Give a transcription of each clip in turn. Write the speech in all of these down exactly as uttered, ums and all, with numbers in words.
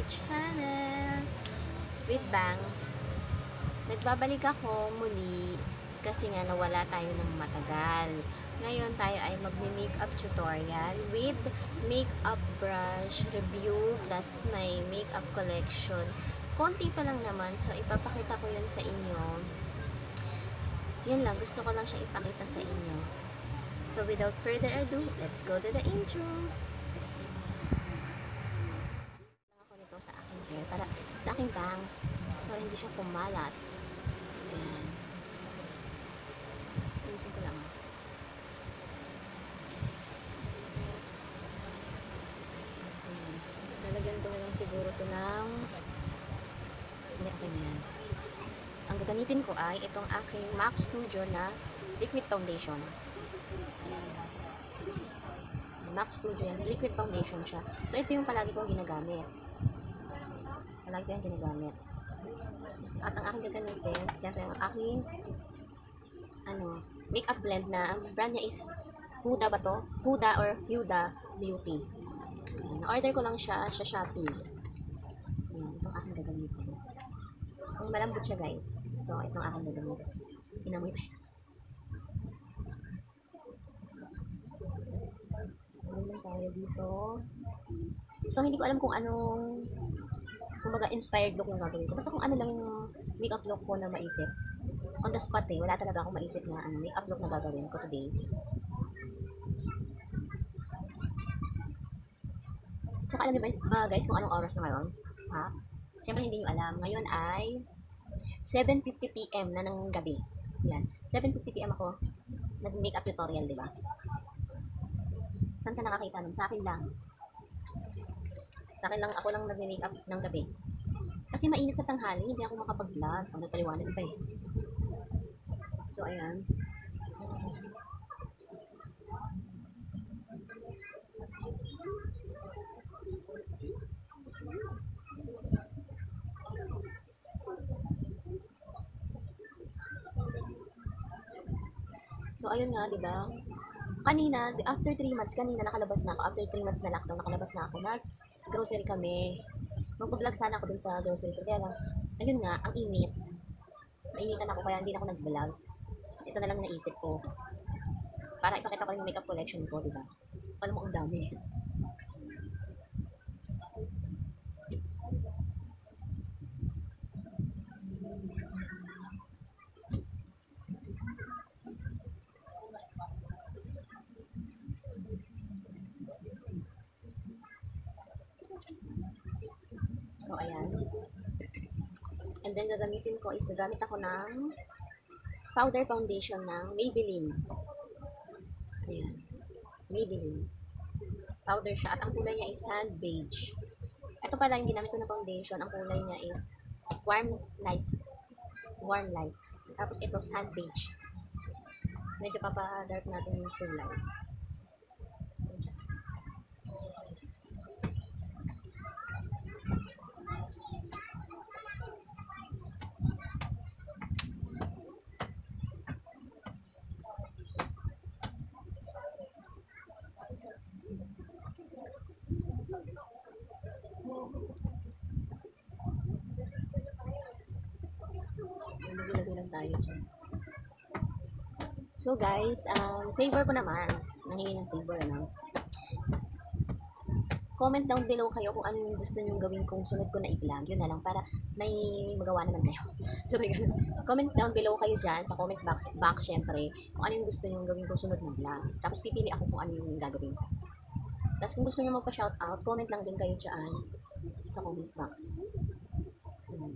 channel with bangs. Nagbabalik ako muli kasi nga nawala tayo ng matagal. Ngayon tayo ay magme-makeup tutorial with makeup brush review plus my makeup collection. Konti pa lang naman, so ipapakita ko yun sa inyo. Yan lang, gusto ko lang siya ipakita sa inyo. So without further ado, let's go to the intro. Sa aking hair, para sa aking bangs, para hindi siya kumalat. Ayan. Ayusin ko lang. Yes. Ayan. Nalagyan ko na lang siguro ito ng hindi, okay na yan. Ang gagamitin ko ay itong aking MAC Studio na liquid foundation. Ayan. MAC Studio yan. Liquid foundation siya. So, ito yung palagi kong ginagamit. Palagi ko yung ginagamit. At ang aking gagamitin, siyempre ang aking ano, makeup blend na ang brand niya is Huda ba to? Huda or Huda Beauty. Na-order ko lang siya sa Shopee. Ayan, itong aking gagamitin. Ang malambot siya, guys. So, itong aking gagamitin. Inamoy pa yun. Ano lang tayo dito. So, hindi ko alam kung anong kumbaga inspired look yung gagawin ko. Basta kung ano lang yung makeup look ko na maisip. On the spot eh. Wala talaga akong maisip na ano, makeup look na gagawin ko today. Tsaka alam niyo ba, ba guys kung anong oras na ngayon? Ha? Siyempre hindi niyo alam. Ngayon ay seven fifty p m na ng gabi. Yan. seven fifty p m ako nag-makeup tutorial, di ba? Saan ka nakakita nun? Sa akin lang. Sa akin lang, ako lang nag-makeup ng gabi. Kasi mainit sa tanghali, hindi ako makapag-vlog. Ang nagpaliwanag pa eh. So, ayan. So, ayun nga, di ba? Kanina, after three months, kanina nakalabas na ako. After three months na lockdown, nakalabas na ako. Nag-grocery kami. Mag-vlog sana ako dun sa grocery store. Kaya lang, ayun nga, ang init. Nainitan ako, kaya hindi na ako nag-vlog. Ito na lang naisip ko. Para ipakita ko yung makeup collection ko, di ba? Alam mo, ang dami. So, ayan. And then, gagamitin ko is, gagamit ako ng powder foundation ng Maybelline. Ayan. Maybelline. Powder siya. At ang kulay niya is sand beige. Ito pala yung ginamit ko na foundation. Ang kulay niya is warm light. Warm light. Tapos ito, sand beige. Medyo papa-dark natin yung kulay. So, Lagay lang tayo dyan. So guys, um, flavor ko naman. Nanghingi ng flavor, ano? Comment down below kayo kung ano yung gusto nyo gawin kung sunod ko na i-vlog. Yun na lang, para may magawa naman kayo. So may ganun. Comment down below kayo dyan, sa comment box, box syempre, kung ano yung gusto nyo gawin kung sunod na vlog. Tapos pipili ako kung ano yung gagawin ko. Tapos kung gusto nyo magpa-shoutout, comment lang din kayo dyan sa comment box. Ayan.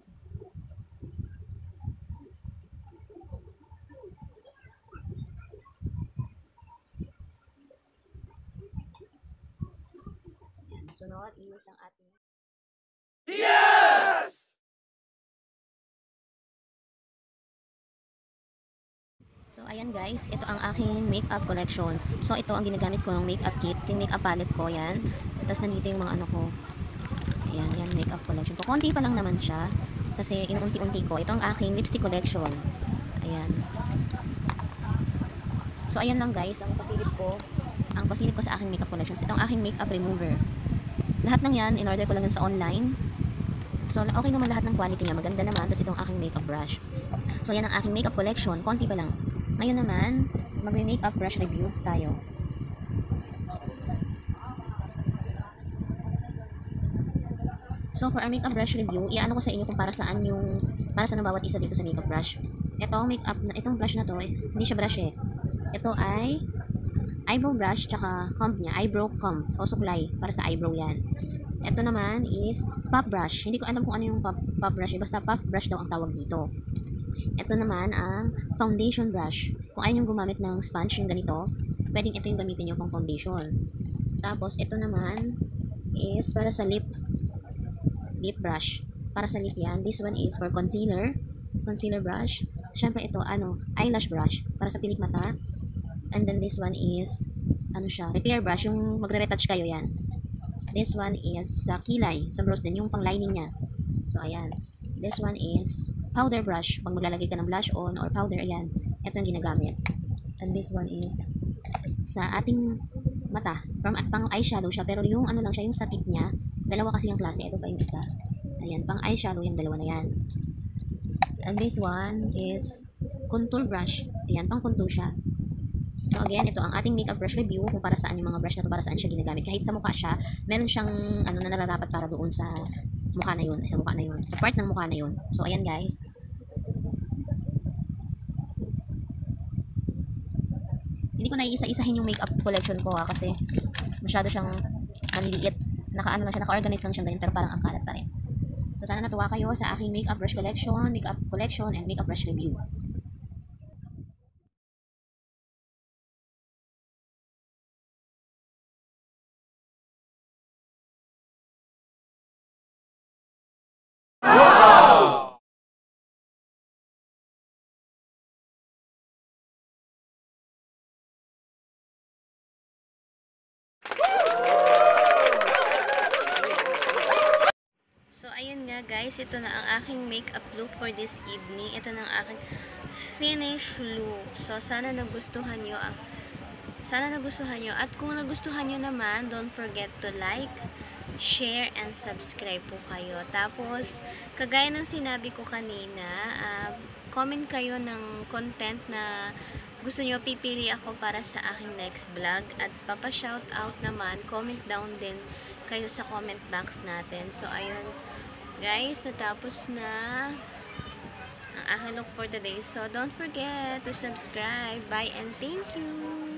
Sunod is ang ating Yes! So ayan guys, ito ang aking makeup collection. So ito ang ginagamit ko ng makeup kit, yung makeup palette ko, yan. Tapos nandito yung mga ano ko. Ayan, yan makeup collection ko. Konti pa lang naman siya kasi inunti-unti ko. Ito ang aking lipstick collection. Ayan. So ayan lang guys, ang pasilip ko, ang pasilip ko sa aking makeup collections. Ito ang aking makeup remover. lahat ng yan, in-order ko lang yan sa online. So, okay naman lahat ng quality niya. Maganda naman. Tapos itong aking makeup brush. So, yan ang aking makeup collection. Konti pa lang. Ngayon naman, mag-makeup brush review tayo. So, for our makeup brush review, iano ko sa inyo kung para saan yung, para saan ang bawat isa dito sa makeup brush. Itong makeup, itong brush na to, eh, hindi siya brush eh. Ito ay eyebrow brush, tsaka comb niya, eyebrow comb, o suklay, para sa eyebrow yan. Ito naman is puff brush. Hindi ko alam kung ano yung puff, puff brush, eh, basta puff brush daw ang tawag dito. Ito naman ang foundation brush. Kung ayaw yung gumamit ng sponge, yung ganito, pwedeng ito yung gamitin nyo pang foundation. Tapos, ito naman is para sa lip lip brush. Para sa lip yan. This one is for concealer. Concealer brush. Siyempre ito, ano, eyelash brush. Para sa pilik mata. And then this one is, ano siya, repair brush. Yung magre-retouch kayo yan. This one is sa kilay. Sa brows din. Yung pang lining niya. So, ayan. This one is powder brush. Pag maglalagay ka ng blush on or powder, ayan. Ito yung ginagamit. And this one is sa ating mata. From pang eyeshadow siya. Pero yung ano lang siya, yung sa tip niya. Dalawa kasi yung klase. Ito pa yung isa. Ayan, pang eyeshadow yung dalawa na yan. And this one is contour brush. Ayan, pang contour siya. So again, ito ang ating makeup brush review kung para saan yung mga brush na to, para saan siya ginagamit. Kahit sa mukha siya, meron siyang ano na nararapat para doon sa mukha na yun. Ay, sa mukha na yun. Sa part ng mukha na yun. So ayan guys. Hindi ko na iisa-isahin yung makeup collection ko ha, kasi masyado siyang maliliit. Naka-ano lang siya, naka-organize lang siya ganyan, pero parang ang kalat pa rin. So, sana natuwa kayo sa aking makeup brush collection, makeup collection, and makeup brush review. So, ayun nga guys, ito na ang aking makeup look for this evening. Ito na ang aking finish look. So, sana nagustuhan nyo. Ah, sana nagustuhan nyo. At kung nagustuhan nyo naman, don't forget to like, share, and subscribe po kayo. Tapos, kagaya ng sinabi ko kanina, uh, comment kayo ng content na gusto nyo, pipili ako para sa aking next vlog. At papa-shoutout naman, comment down din kayo sa comment box natin. So, ayun, guys, natapos na ang aking look for today. So, don't forget to subscribe. Bye and thank you!